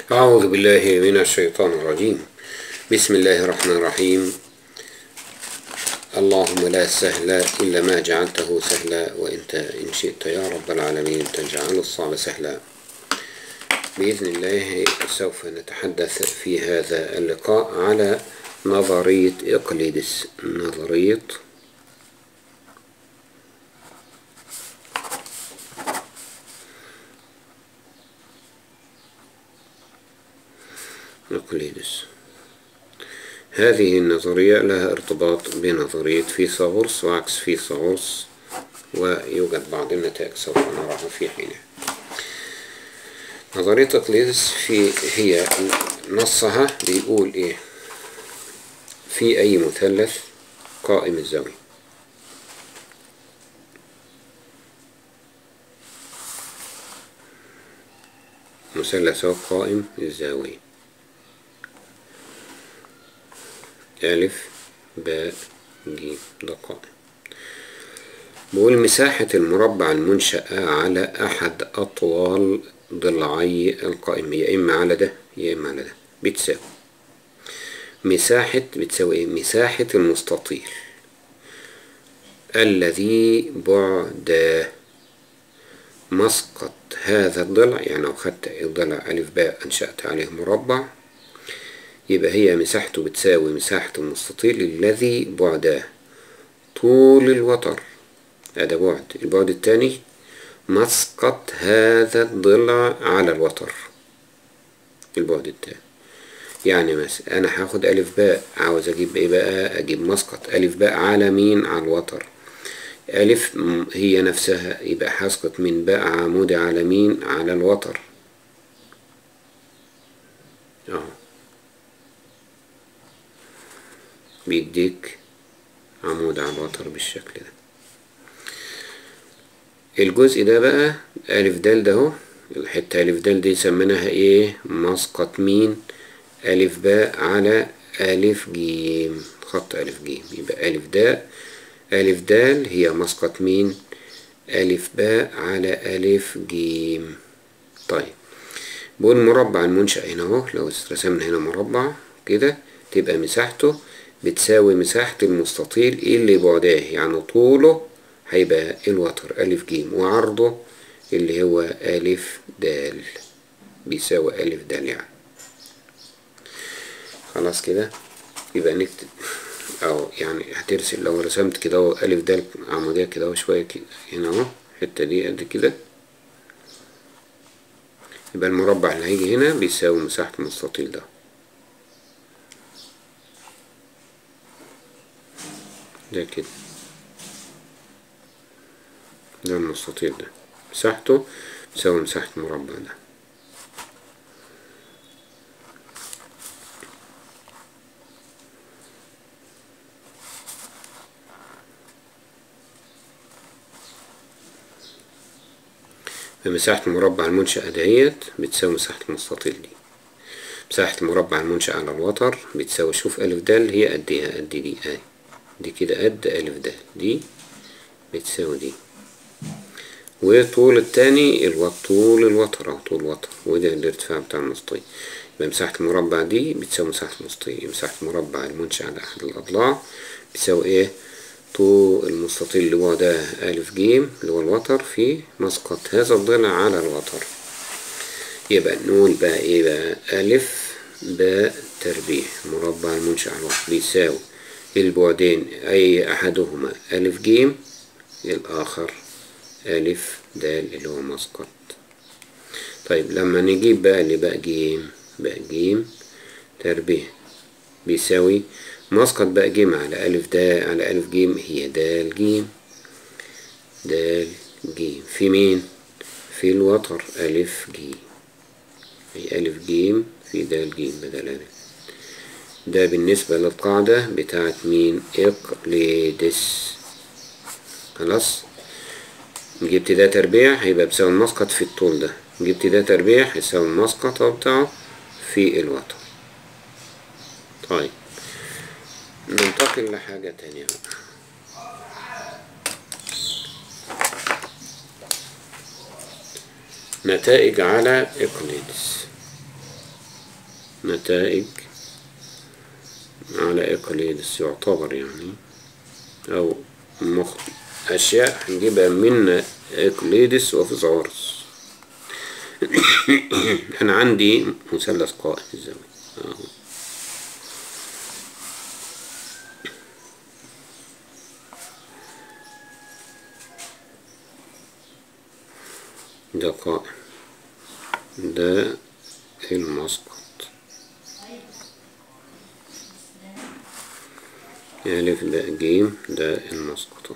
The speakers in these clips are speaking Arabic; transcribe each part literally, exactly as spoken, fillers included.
أعوذ بالله من الشيطان الرجيم. بسم الله الرحمن الرحيم. اللهم لا سهل إلا ما جعلته سهلا، وإنت إن شئت يا رب العالمين تجعل الصعب سهلا. بإذن الله سوف نتحدث في هذا اللقاء على نظرية إقليدس. نظرية إقليدس. هذه النظرية لها ارتباط بنظرية فيثاغورس وعكس فيثاغورس، ويوجد بعض النتائج سوف نراها في حينها. نظرية إقليدس في هي نصها بيقول إيه؟ في أي مثلث قائم الزاوية مثلث قائم الزاوية ألف باء ج ده قائم. بقول مساحة المربع المنشأ على أحد أطوال ضلعي القائم، يا إما على ده يا إما على ده، بتساوي مساحة بتساوي إيه؟ مساحة المستطيل الذي بعد مسقط هذا الضلع. يعني لو خدت الضلع ألف باء أنشأت عليه مربع، يبقى هي مساحته بتساوي مساحة المستطيل الذي بعده طول الوتر. هذا بعد. البعد الثاني مسقط هذا الضلع على الوتر. البعد الثاني يعني مثلا أنا هاخد ألف باء، عاوز أجيب إيه بقى؟ أجيب مسقط ألف باء على مين؟ على الوتر. ألف هي نفسها، يبقى هسقط من باء عمودي على مين؟ على الوتر. أهو بيديك عمود على الوتر بالشكل ده. الجزء ده بقى ألف دال ده اهو، الحتة ألف دال دي سميناها ايه؟ مسقط مين؟ ألف باء على ألف جيم، خط ألف جيم. يبقى ألف داء ألف دال هي مسقط مين؟ ألف باء على ألف جيم. طيب بقول مربع المنشأ هنا اهو، لو رسمنا هنا مربع كده تبقى مساحته بتساوي مساحة المستطيل اللي بعداه، يعني طوله هيبقى الوتر ألف جيم، وعرضه اللي هو ألف دال بيساوي ألف دال. يعني خلاص كده يبقى نكتب، أو يعني هترسم لو رسمت كده اهو ألف دال عمودية كده اهو شوية كده هنا اهو، الحتة دي قد كده، يبقى المربع اللي هيجي هنا بيساوي مساحة المستطيل ده. ده كده ده المستطيل ده مساحته بتساوي مساحة المربع ده. فمساحة المربع المنشأ دهيت بتساوي مساحة المستطيل دي. مساحة المربع المنشأ على الوتر بتساوي، شوف ألف دال هي قد ايه؟ قد دي اهي، دي كده قد ألف دال، دي بتساوي دي. وطول التاني الوتر، طول الوتر أو طول الوتر، وده الارتفاع بتاع المستطيل. يبقى مساحة المربع دي بتساوي مساحة المستطيل. مساحة المربع المنشأ على أحد الأضلاع بتساوي ايه؟ طول المستطيل اللي هو ده ألف جيم اللي هو الوتر في مسقط هذا الضلع على الوتر. يبقى نقول بقى ايه بقى؟ ألف باء تربيع مربع المنشأ على الوتر بيساوي البعدين أي أحدهما ألف جيم، الآخر ألف دال اللي هو مسقط. طيب لما نجيب بقى اللي باء جيم، باء جيم تربيع بيساوي مسقط باء جيم على ألف دال على ألف جيم هي دال جيم، دال جيم في مين؟ في الوتر ألف جيم، هي ألف جيم في دال جيم بدل ألف. ده بالنسبة للقاعدة بتاعت مين؟ إقليدس. خلاص جبت ده تربيع هيبقى بيساوي المسقط في الطول ده، جبت ده تربيع هيساوي المسقط بتاعه في الوتر. طيب ننتقل لحاجة تانية بقى. نتائج على إقليدس. نتائج على إقليدس يعتبر يعني، أو مخ أشياء هنجيبها من إقليدس وفيثاغورس. أنا عندي مثلث قائم الزاوية أهو. ده قائم، ده المسقط، ألف باء جيم، ده المسقط.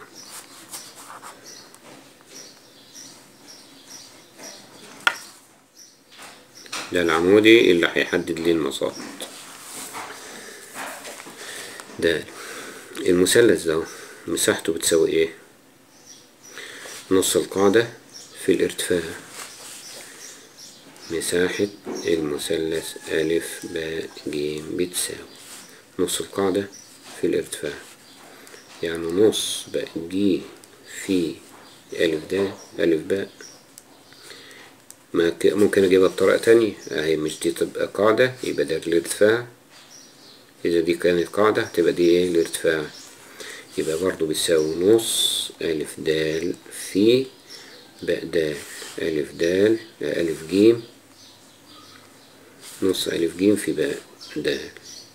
ده العمودي اللي هيحدد لي المساقط. ده المثلث ده مساحته بتساوي ايه؟ نص القاعدة في الارتفاع. مساحة المثلث ألف باء جيم بتساوي نص القاعدة في الارتفاع، يعني نص باء جي في ألف دا ألف باء. ممكن أجيبها بطريقة تانية أهي، مش دي تبقى قاعدة يبقى ده الارتفاع، إذا دي كانت قاعدة تبقى دي ايه الارتفاع، يبقى برضو بتساوي نص ألف دال في باء دال ألف دال ألف جيم، نص ألف جيم في باء دال،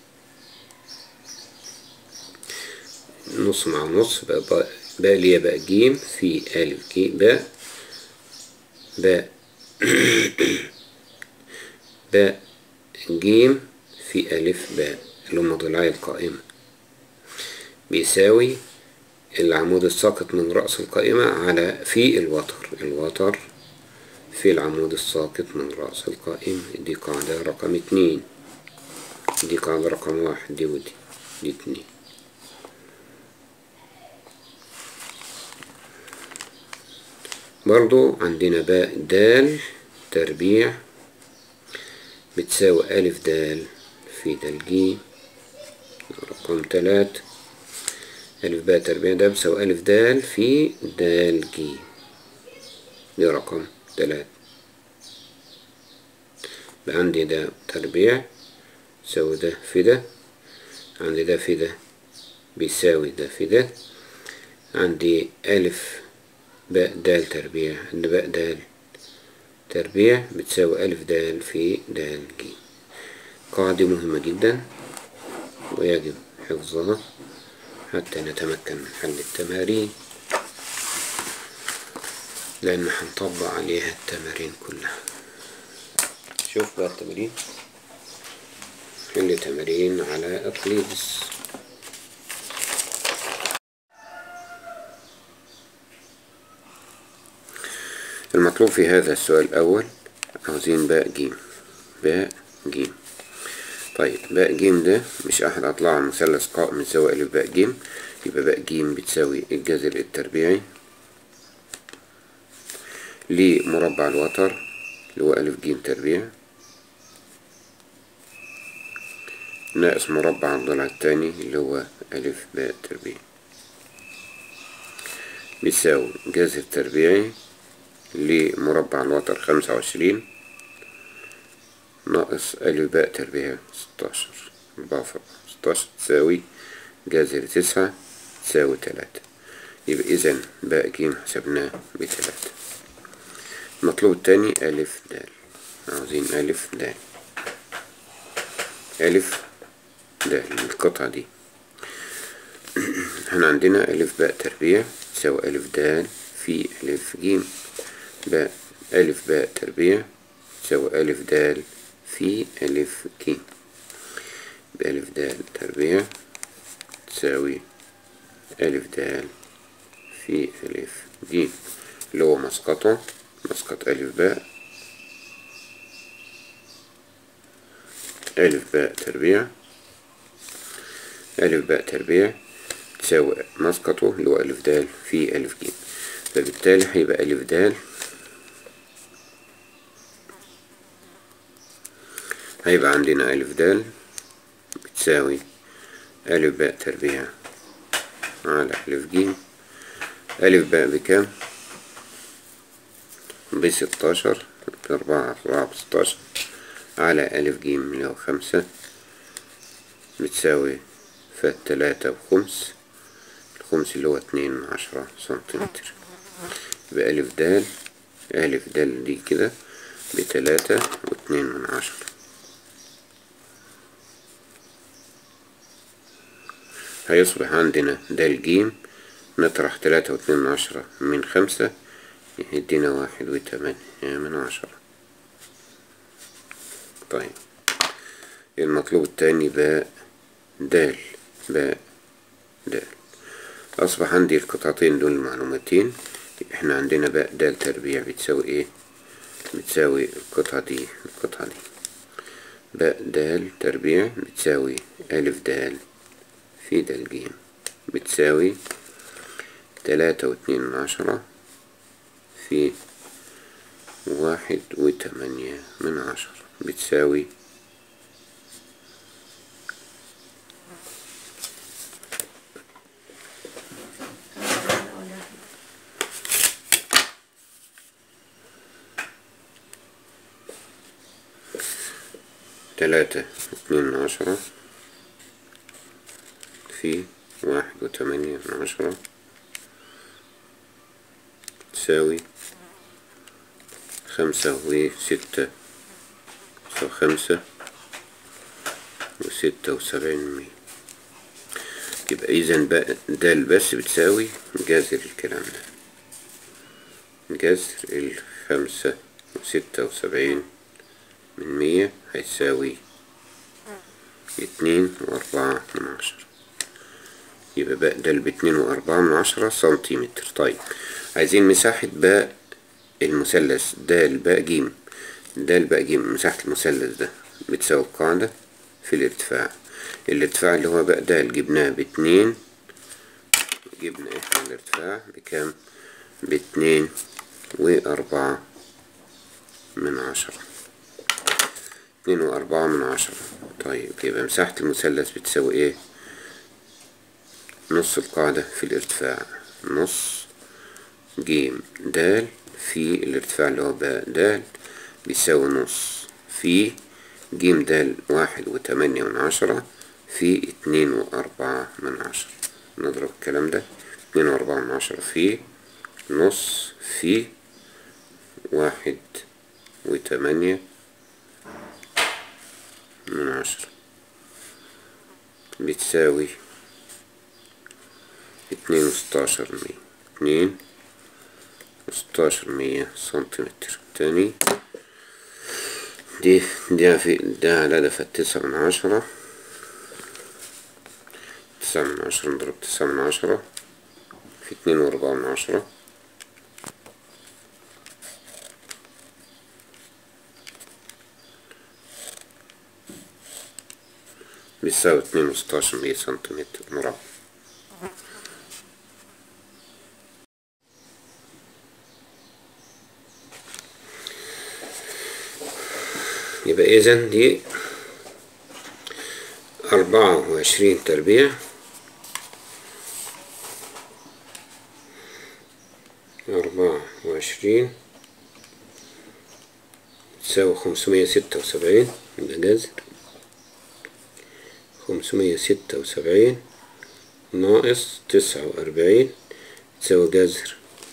نص مع نص بقى باء باء اللي هي باء جيم في ألف جيم باء باء باء جيم في ألف باء اللي هم ضلعي القائمة، بيساوي العمود الساقط من رأس القائمة على في الوتر، الوتر في العمود الساقط من رأس القائمة. دي قاعدة رقم اتنين، دي قاعدة رقم واحد، دي ودي دي اتنين. برضو عندنا باء دال تربيع بتساوي ألف دال في دال جيم، رقم تلات. ألف باء تربيع ده بتساوي ألف دال في دال جيم، دي رقم تلات. بقى عندي ده تربيع يساوي ده في ده، عندي ده في ده بيساوي ده في ده، عندي ألف باء دال تربيع عند باء دال تربيع بتساوي ألف دال في دال جيم. قاعدة مهمة جدا ويجب حفظها حتى نتمكن من حل التمارين، لأن هنطبق عليها التمارين كلها. شوف بقى التمارين، حل تمارين على أقليدس. المطلوب في هذا السؤال الأول عاوزين باء جيم، باء جيم. طيب باء جيم ده مش أحد أضلاع المثلث قائم يساوي ألف باء جيم، يبقى باء جيم بتساوي الجذر التربيعي لمربع الوتر اللي هو ألف جيم تربيع ناقص مربع الضلع التاني اللي هو ألف باء تربيع، بيساوي جذر تربيعي لمربع الوتر خمسة وعشرين ناقص ألف باء تربيع ستاشر، أربعة في ستاشر تساوي جذر تسعة تساوي تلاتة. يبقى إذن باء جيم حسبناه بتلاتة. المطلوب التاني ألف دال، عاوزين ألف دال، ألف دال القطعة دي. احنا عندنا ألف باء تربيع تساوي ألف دال في ألف جيم، باء ألف باء تربيع تساوي ألف دال في ألف جيم، بألف دال تربيع تساوي ألف دال في ألف جيم اللي هو مسقطه مسقط ألف باء ألف باء تربيع ألف باء تربيع تساوي مسقطه اللي هو ألف دال في ألف جيم، فبالتالي هيبقى ألف دال هيبقى عندنا ألف دال بتساوي ألف باء تربيع على ألف جيم. ألف باء بكام؟ بستاشر، أربعة أربعة بستاشر على ألف جيم اللي هو خمسة بتساوي فات تلاتة وخمس، الخمس اللي هو اتنين من عشرة سنتيمتر. يبقى ألف دال ألف دال دي كده بتلاتة واتنين من عشرة. هيصبح عندنا دال جيم نطرح تلاتة واتنين من عشرة من خمسة يدينا واحد وتمانية من عشرة. طيب المطلوب التاني باء دال باء دال. أصبح عندي القطعتين دول معلومتين. احنا عندنا باء دال تربيع بتساوي ايه؟ بتساوي القطعة دي القطعة دي باء دال تربيع بتساوي ألف دال في دال جيم بتساوي تلاتة واتنين من عشرة في واحد وتمانية من عشرة بتساوي تلاتة واتنين من عشرة في واحد وتمانية من عشرة تساوي خمسة وستة خمسة وستة وسبعين من مية. يبقى إذا بقى دال بس بتساوي جذر الكلام ده، جذر الخمسة وستة وسبعين من مية هيساوي اتنين وأربعة من عشرة. يبقى باء دال باتنين وأربعة من عشرة سنتيمتر. طيب عايزين مساحة باء المثلث دال باء جيم. دال باء جيم مساحة المثلث ده بتساوي القاعدة في الارتفاع. الارتفاع اللي هو باء دال جبناه باتنين، جبنا احنا الارتفاع بكام؟ باتنين وأربعة من عشرة اتنين وأربعة من عشرة. طيب يبقى مساحة المثلث بتساوي ايه؟ نص القاعدة في الارتفاع، نص جيم دال في الارتفاع اللي هو باء دال بيساوي نص في جيم دال واحد وتمانية من عشرة في اتنين وأربعة من عشرة. نضرب الكلام ده اتنين وأربعة من عشرة في نص في واحد وتمانية من عشرة بتساوي اتنين وستاشر مية اتنين وستاشر مية سنتيمتر. تاني دي دي في ده على دفة تسعة من عشرة تسعة من عشرة نضرب تسعة من عشرة في اتنين وأربعة من عشرة بيساوي اتنين وستاشر مية سنتيمتر مربع. يبقى إذن دي أربعة وعشرين تربيع أربعة وعشرين تساوي خمسمية ستة وسبعين. يبقى جذر خمسمية ستة وسبعين ناقص تسعة وأربعين تساوي جذر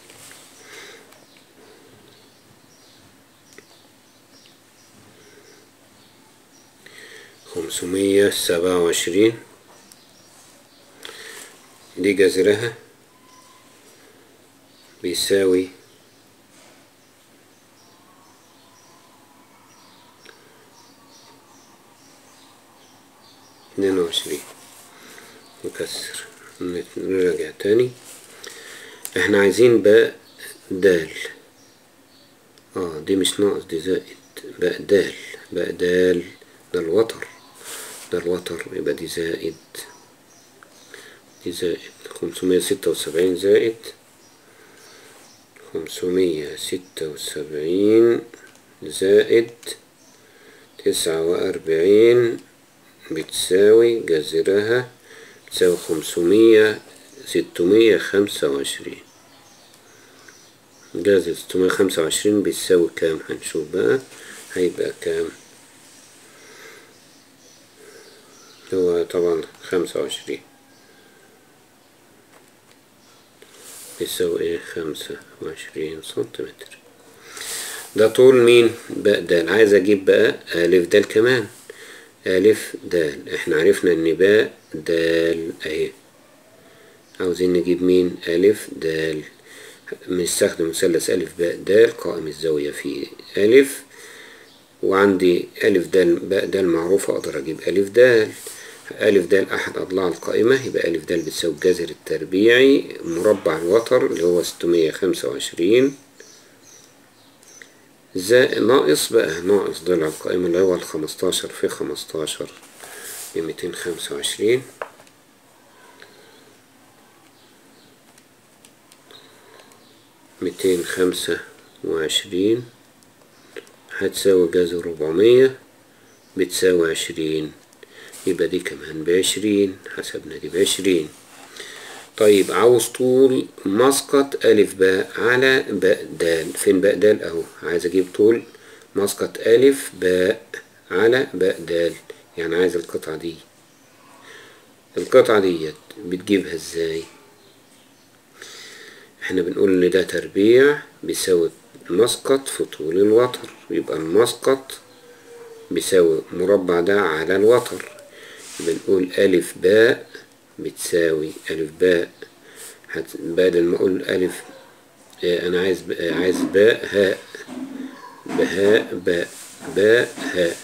خمسمية سبعة وعشرين. دي جذرها بيساوي اتنين وعشرين. نكسر نرجع تاني. احنا عايزين باء دال. اه دي مش ناقص دي زائد. باء دال باء دال ده الوتر ده الوتر يبقى دي زائد دي زائد خمسمية ستة وسبعين زائد خمسمية ستة وسبعين زائد تسعة وأربعين بتساوي جذرها بتساوي خمسمية ستمية خمسة وعشرين. جذر ستمية خمسة وعشرين بيساوي كام؟ هنشوف بقى هيبقى كام. هو طبعا خمسة وعشرين بيساوي ايه؟ خمسة وعشرين سنتيمتر. ده طول مين؟ باء دال. عايز اجيب بقى ألف دال كمان. ألف دال، احنا عرفنا ان باء دال اهي. عاوزين نجيب مين؟ ألف دال. بنستخدم مثلث ألف باء دال قائم الزاوية في ألف، وعندي ألف دال باء دال معروفة، أقدر أجيب ألف دال. ألف دال أحد أضلاع القائمة، يبقى ألف دال بتساوي الجذر التربيعي مربع الوتر اللي هو ستمية خمسة وعشرين زائد ناقص بقى ناقص ضلع القائمة اللي هو الخمستاشر في خمستاشر بميتين خمسة وعشرين. ميتين خمسة وعشرين هتساوي جذر ربعمية بتساوي عشرين، يبقى دي كمان بعشرين، حسبنا دي بعشرين. طيب عاوز طول مسقط ألف باء على باء دال. فين باء دال؟ أهو. عايز أجيب طول مسقط ألف باء على باء دال، يعني عايز القطعة دي. القطعة دي بتجيبها ازاي؟ احنا بنقول ان ده تربيع بيساوي مسقط في طول الوتر، يبقى المسقط بيساوي مربع ده على الوتر. بنقول ألف باء بتساوي ألف باء، بدل ما أقول ألف اه أنا عايز اه عايز باء هاء، بهاء باء باء هاء،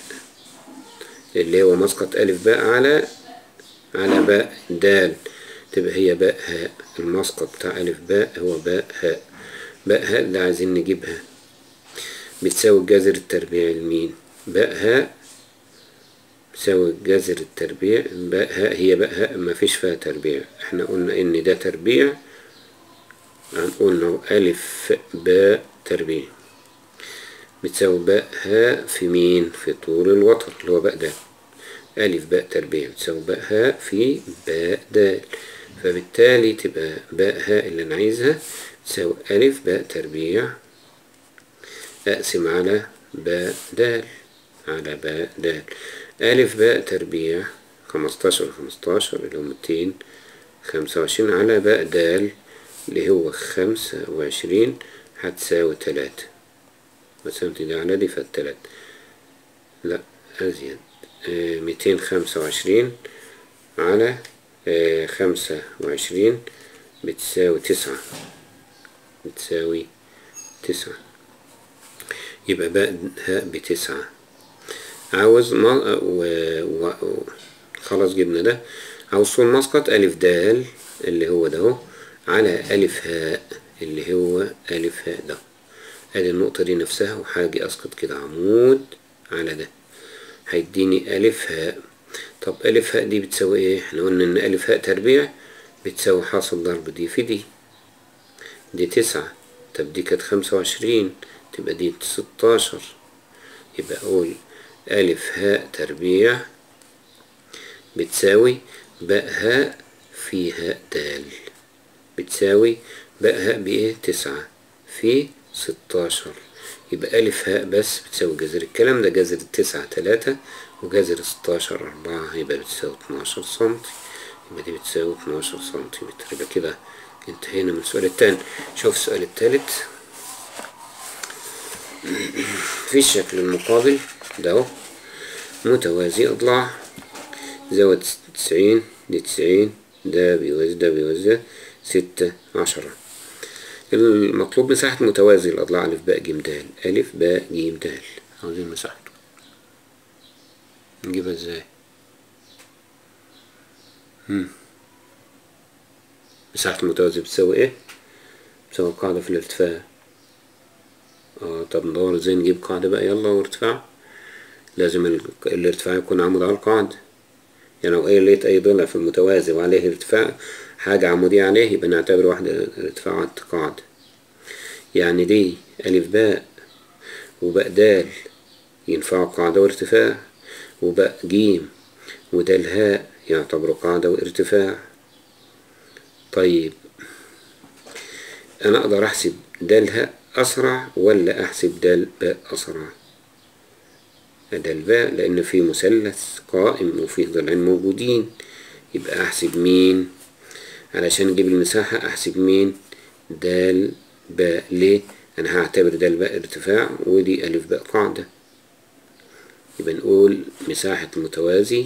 اللي هو مسقط ألف باء على على باء دال، تبقى هي باء هاء. المسقط بتاع ألف باء هو باء هاء. باء هاء اللي عايزين نجيبها بتساوي الجذر التربيعي لمين؟ باء هاء بتساوي الجذر التربيع. باء هاء هي باء هاء مفيش فيها تربيع، احنا قلنا ان ده تربيع، هنقول ألف باء تربيع بتساوي باء هاء في مين؟ في طول الوتر اللي هو باء دال. ألف باء تربيع بتساوي باء هاء في باء دال، فبالتالي تبقى باء هاء اللي أنا عايزها تساوي ألف باء تربيع أقسم على باء دال على باء دال. ألف باء تربيع خمستاشر خمستاشر اللي هو ميتين خمسة وعشرين على باء دال اللي هو خمسة وعشرين هتساوي تلاتة. قسمت دي على دي فالتلاتة لا أزيد. اه ميتين خمسة وعشرين على اه خمسة وعشرين بتساوي تسعة، بتساوي تسعة، يبقى باء هاء بتسعة. عاوز ما و... و... و... خلاص جبنا ده. عاوز طول مسقط ألف دال اللي هو ده اهو على ألف هاء اللي هو ألف هاء ده. ادي النقطة دي نفسها، وحاجي اسقط كده عمود على ده هيديني ألف هاء. طب ألف هاء دي بتساوي ايه؟ احنا قلنا ان ألف هاء تربيع بتساوي حاصل ضرب دي في دي. دي تسعة، طب دي كانت خمسة وعشرين تبقى دي ستاشر، يبقى اقول ألف هاء تربيع بتساوي باء هاء في هاء دال بتساوي باء هاء بإيه؟ تسعة في ستاشر، يبقى ألف هاء بس بتساوي جذر الكلام ده، جذر التسعة تلاتة وجذر ستاشر أربعة، يبقى بتساوي اتناشر سنتي، يبقى دي بتساوي اتناشر سنتيمتر. يبقى كده انتهينا من السؤال التاني. شوف السؤال التالت في الشكل المقابل ده اهو، متوازي أضلاع، زاوية تسعين دي تسعين، ده بيوازي ده بيوازي ستة عشرة. المطلوب مساحة متوازي الأضلاع ألف باء جيم دال. ألف باء جيم دال عاوزين مساحته، نجيبها ازاي؟ هم. مساحة المتوازي بتساوي ايه؟ بتساوي قاعدة في الارتفاع. اه طب ندور ازاي نجيب قاعدة بقى، يلا وارتفاع. لازم ال... الارتفاع يكون عمود على القاعدة، يعني لو ايه لقيت اي ضلع في المتوازي وعليه ارتفاع حاجة عمودية عليه يبقى نعتبر واحدة ارتفاعات قاعدة. يعني دي ألف باء وباء دال ينفعوا قاعدة وارتفاع، وباء جيم ودال هاء يعتبروا قاعدة وارتفاع. طيب أنا أقدر أحسب دال هاء أسرع ولا أحسب دال باء أسرع؟ ده الباء لأن في مثلث قائم وفيه ضلعين موجودين، يبقى أحسب مين علشان أجيب المساحة؟ أحسب مين؟ دال باء. ليه؟ أنا هعتبر دال باء ارتفاع ودي ألف باء قاعدة، يبقى نقول مساحة المتوازي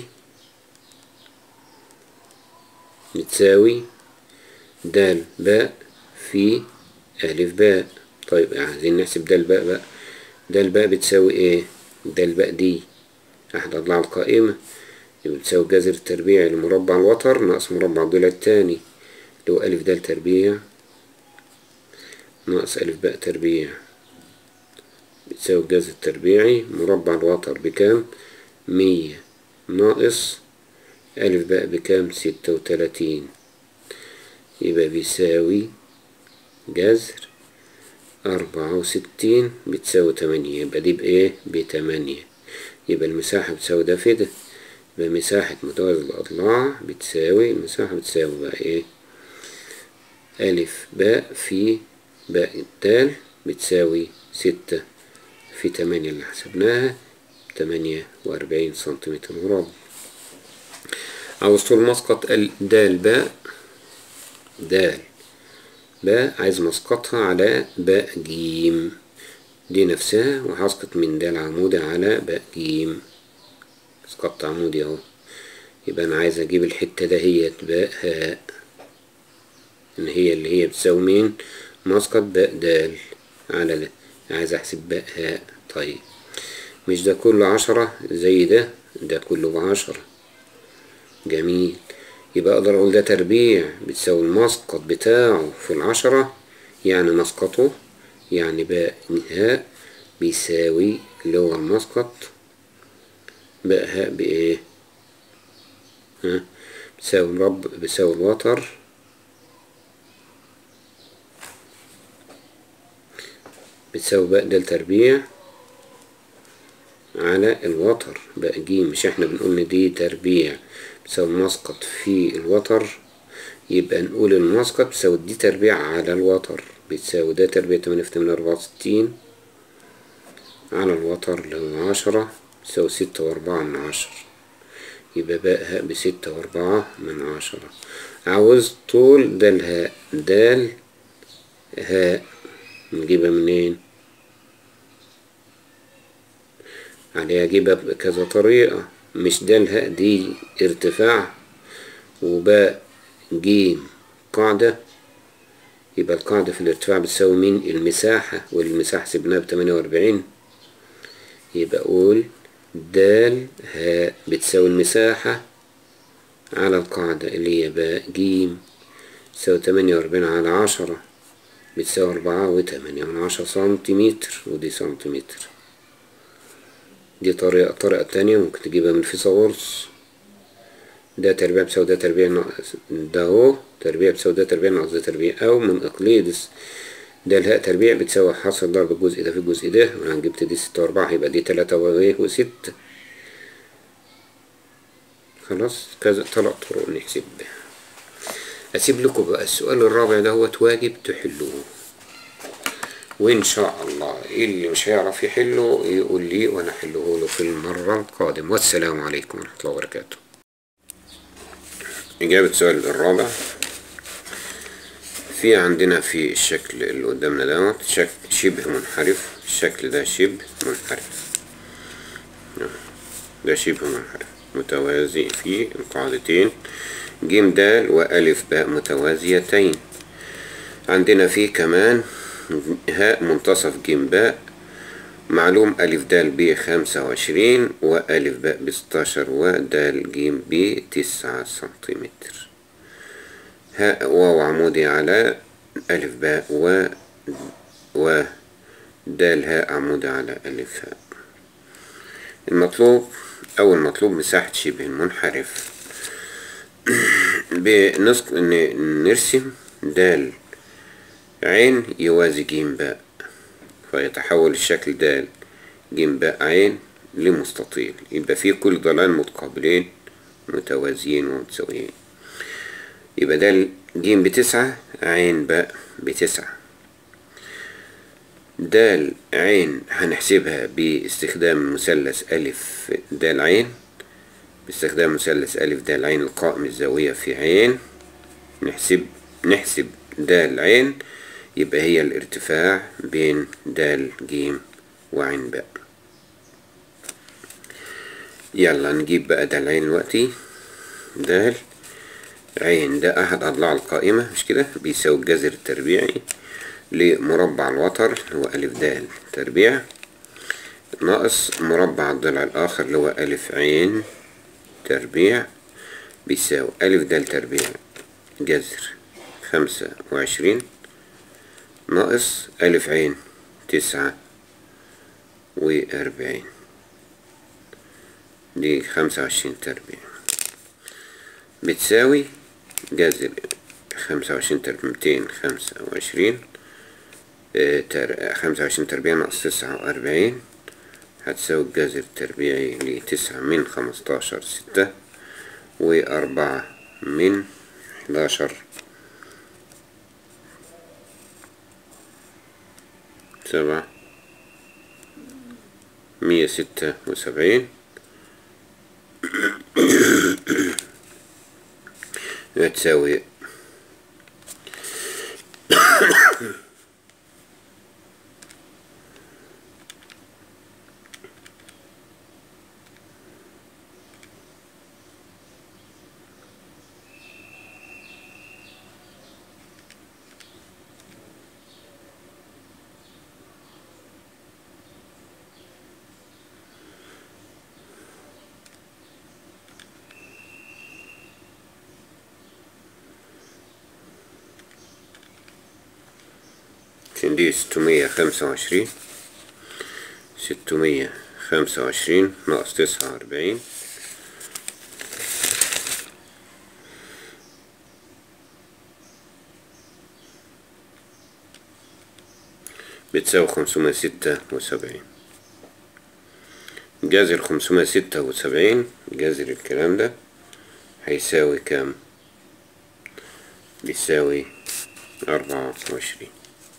بتساوي دال باء في ألف باء. طيب عايزين نحسب دال باء بقى. دال باء بتساوي ايه؟ دال باء دي أحد أضلاع القائمة، يبقى بتساوي جذر التربيع لمربع الوتر ناقص مربع الضلع التاني اللي هو ألف دال تربيع ناقص ألف باء تربيع، بتساوي الجذر التربيعي مربع الوتر بكام؟ مية ناقص ألف باء بكام؟ ستة وتلاتين، يبقى بيساوي جذر أربعة وستين بتساوي تمانية، يبقى دي بإيه؟ بتمانية. يبقى المساحة بتساوي ده في ده، يبقى مساحة متوازي الأضلاع بتساوي المساحة بتساوي بقى إيه؟ ألف باء في باء دال بتساوي ستة في تمانية اللي حسبناها تمانية وأربعين سنتيمتر مربع. عاوز طول مسقط دال باء دال باء، عايز مسقطها على باء جيم دي نفسها، وهسقط من دال عمودي على باء جيم، سقطت عمودي اهو. يبقى انا عايز اجيب الحتة دهيت باء هاء، ان هي اللي هي بتساوي مين؟ مسقط باء دال على ده، عايز احسب باء هاء. طيب مش ده كله عشرة زي ده، ده كله بعشرة، جميل. يبقى اقدر اقول ده تربيع بتساوي المسقط بتاعه في العشرة، يعني مسقطه يعني باء هاء بيساوي اللي هو المسقط باء هاء بايه؟ ها بتساوي مربع بيساوي الوتر بتساوي باء دال تربيع على الوتر باء جيم. مش احنا بنقول ان دي تربيع بتساوي المسقط في الوتر، يبقى نقول المسقط بتساوي دي تربيع على الوتر بتساوي ده تربيع تمانية في تمانية أربعة وستين على الوتر اللي هو عشرة بتساوي ستة وأربعة من عشرة، يبقى باء هاء بستة وأربعة من عشرة. عاوز طول دال هاء دال هاء نجيبها منين؟ عليها أجيبها بكذا طريقة، مش دال هاء دي ارتفاع وباء جيم قاعدة، يبقى القاعدة في الارتفاع بتساوي مين؟ المساحة، والمساحة سيبناها بتمانية وأربعين، يبقى أقول دال هاء بتساوي المساحة على القاعدة اللي هي باء جيم تساوي تمانية وأربعين على عشرة بتساوي أربعة وتمانية من عشرة سنتيمتر، ودي سنتيمتر. دي طريقة الطريقة التانية ممكن تجيبها من فيثاغورس، ده تربيع بتساوي ده تربيع ناقص ده اهو تربيع بتساوي ده تربيع ناقص ده تربيع، أو من إقليدس ده الهاء تربيع بتساوي حاصل ضرب الجزء ده في الجزء ده، وأنا جبت دي ستة وأربعة يبقى دي تلاتة وستة. خلاص كذا تلات طرق نحسب بها. أسيب لكم بقى السؤال الرابع دهوت واجب تحلوه، وإن شاء الله اللي مش هيعرف يحله يقول لي وأنا أحله له في المرة القادمة. والسلام عليكم ورحمة الله وبركاته. إجابة السؤال الرابع، في عندنا في الشكل اللي قدامنا دوت شكل شبه منحرف، الشكل ده شبه منحرف، ده شبه منحرف متوازي في القاعدتين جيم دال وألف باء متوازيتين. عندنا فيه كمان هاء منتصف جيم باء، معلوم ألف دال ب خمسة وعشرين وألف باء بستاشر ودال جيم ب تسعة سنتيمتر. هاء واو عمودي على ألف باء و ودال هاء عمودي على ألف هاء. المطلوب أول مطلوب مساحة شبه المنحرف. بنسق نرسم دال عين يوازي جيم باء، فيتحول الشكل دال جيم باء عين لمستطيل، يبقى فيه كل ضلعين متقابلين متوازيين ومتساويين. يبقى دال جيم بتسعة عين باء بتسعة، د عين هنحسبها باستخدام مثلث ألف د عين، باستخدام مثلث ألف د عين القائم الزاوية في عين. نحسب نحسب د عين، يبقى هي الارتفاع بين د ج وعين باء. يلا نجيب بقى د عين دلوقتي. د عين ده أحد أضلاع القائمة مش كده، بيساوي الجذر التربيعي لمربع الوتر اللي هو ألف د تربيع ناقص مربع الضلع الآخر اللي هو ألف عين تربيع بيساوي ألف د تربيع جذر خمسة وعشرين ناقص ألف عين تسعة وأربعين، دي خمسة وعشرين تربيع بتساوي جذر خمسة وعشرين تربيع ميتين خمسة وعشرين، خمسة وعشرين تربيع ناقص تسعة وأربعين هتساوي الجذر التربيعي لتسعة من خمستاشر ستة وأربعة من حداشر سبعة، مية ستة وسبعين هتساوي دي ستمية خمسة وعشرين، ستمية خمسة وعشرين ناقص تسعة وأربعين بتساوي خمسمية ستة وسبعين. جذر خمسمية ستة وسبعين جذر الكلام ده هيساوي كام؟ بيساوي أربعة وعشرين.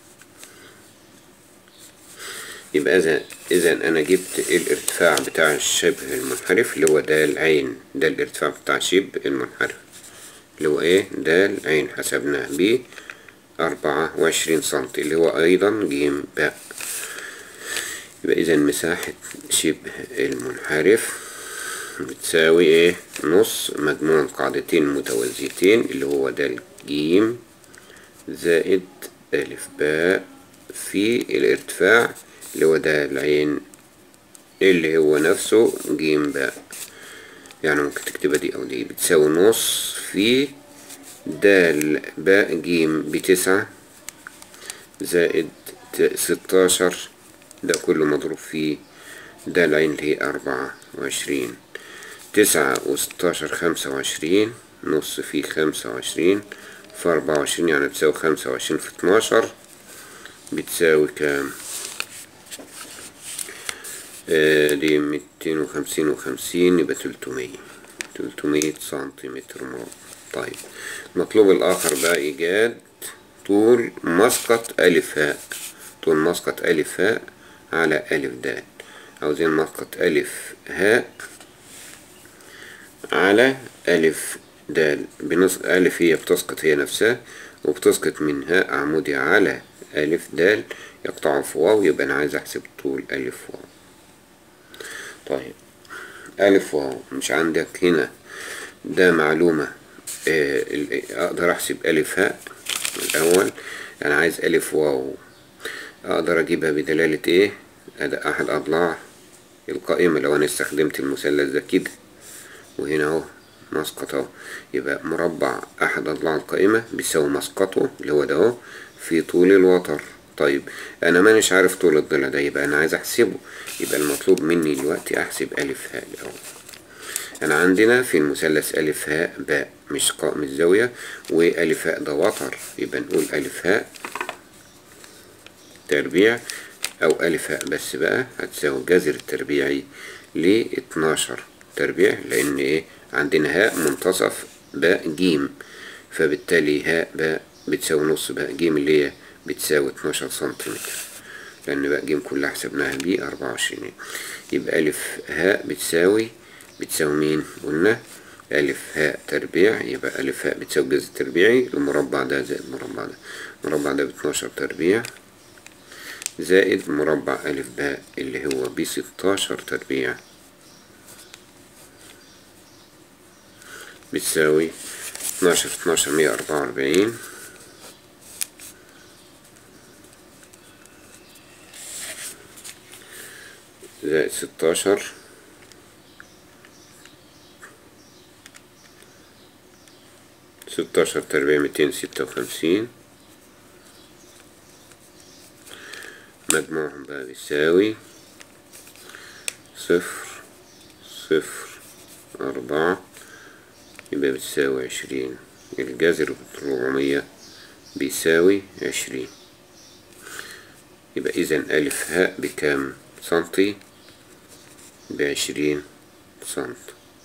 يبقى إذا إذا أنا جبت الارتفاع بتاع الشبه المنحرف اللي هو د عين، ده الارتفاع بتاع شبه المنحرف اللي هو إيه؟ د عين حسبناه ب أربعة وعشرين سنتي اللي هو أيضا ج باء. يبقى إذا مساحة شبه المنحرف بتساوي إيه؟ نص مجموع القاعدتين المتوازيتين اللي هو د ج زائد ألف باء في الارتفاع اللي هو ده العين اللي هو نفسه ج باء. يعني ممكن تكتبها دي أو دي، بتساوي نص في د باء ج بتسعة زائد ستاشر، ده كله مضروب في د العين اللي هي أربعة وعشرين. تسعة وستاشر خمسة وعشرين، نص في خمسة وعشرين في أربعة وعشرين يعني بتساوي خمسة وعشرين في اتناشر بتساوي كام؟ آه دي ميتين وخمسين وخمسين يبقى تلتمية، تلتمية سنتيمتر مربع. طيب المطلوب الآخر بقى إيجاد طول مسقط ألف هاء، طول مسقط ألف هاء على ألف د. عاوزين مسقط ألف هاء على ألف د. بنص ألف هي بتسقط هي نفسها وبتسقط من هاء عمودي على ألف د يقطعوا في واو، يبقى أنا عايز أحسب طول ألف واو. طيب ألف واو مش عندك هنا ده معلومة، آه أقدر أحسب ألف هاء الأول. أنا عايز ألف واو أقدر أجيبها بدلالة إيه؟ ده أحد أضلاع القائمة لو أنا استخدمت المثلث ده كده، وهنا أهو مسقط أهو، يبقى مربع أحد أضلاع القائمة بيساوي مسقطه اللي هو ده أهو في طول الوتر. طيب أنا مانيش عارف طول الضلع ده، يبقى أنا عايز أحسبه. يبقى المطلوب مني دلوقتي أحسب ألف هاء الأول. أنا عندنا في المثلث ألف هاء باء مش قائم الزاوية، وألف هاء ده وتر، يبقى نقول ألف هاء تربيع أو ألف هاء بس بقى هتساوي الجذر التربيعي ل اتناشر تربيع، لأن إيه عندنا هاء منتصف باء ج، فبالتالي هاء باء بتساوي نص باء ج اللي هي بتساوي اتناشر سنتيمتر. لأن بقى جيم كلها حسبناها ب أربعة وعشرين. يبقى ألف هاء بتساوي بتساوي مين؟ قلنا ألف هاء تربيع، يبقى ألف هاء بتساوي جذر تربيعي المربع ده زائد المربع ده، المربع ده باتناشر تربيع زائد مربع ألف باء اللي هو بستاشر تربيع بتساوي اتناشر في اتناشر مية أربعة وأربعين زائد ستاشر ستاشر تربيع ميتين ستة وخمسين، مجموعهم بقى بيساوي صفر صفر أربعة، يبقى بتساوي عشرين. الجذر ربعمية بيساوي عشرين. يبقى إذا ألف هاء بكام سنتي؟ بعشرين سنت.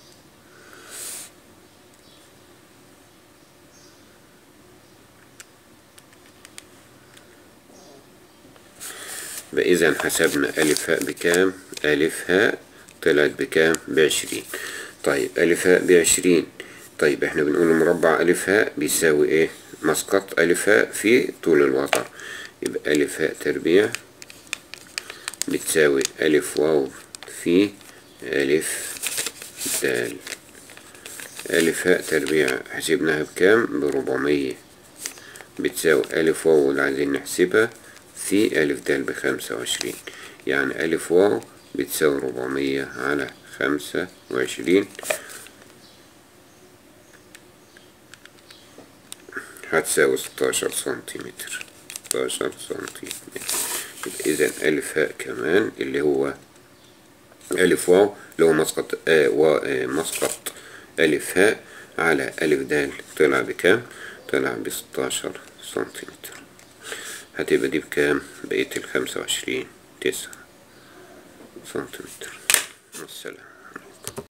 يبقى إذا حسبنا ألف هاء بكام؟ ألف هاء طلعت بكام؟ بعشرين. طيب ألف هاء بعشرين، طيب احنا بنقول مربع ألف هاء بيساوي ايه؟ مسقط ألف هاء في طول الوتر، يبقى ألف هاء تربيع بتساوي ألف واو في ألف دال. ألف هاء تربيع حسبناها بكام؟ بربعمية، بتساوي ألف واو اللي عايزين نحسبها في ألف دال بخمسة وعشرين، يعني ألف واو بتساوي ربعمية على خمسة وعشرين، هتساوي ستاشر سنتيمتر. ستاشر سنتيمتر. يبقى إذا ألف هاء كمان اللي هو ألف واو اللي هو مسقط آه و آه مسقط ألف هاء على ألف دال طلع بكام؟ طلع بستاشر سنتيمتر. هتبقى دي بكام؟ بقية الخمسة وعشرين تسعة سنتيمتر. والسلام.